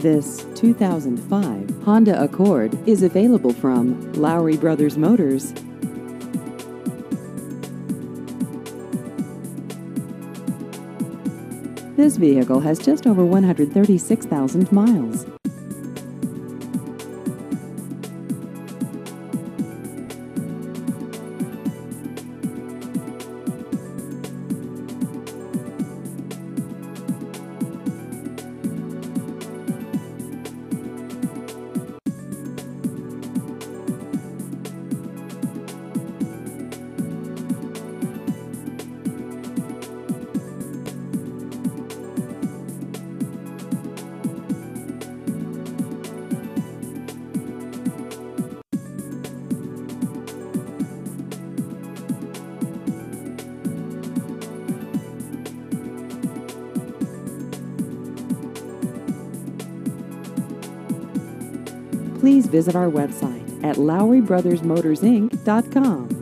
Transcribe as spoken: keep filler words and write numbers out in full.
This two thousand five Honda Accord is available from Lowry Brothers Motors. This vehicle has just over one hundred thirty-six thousand miles. Please visit our website at Lowry Brothers Motors Inc dot com.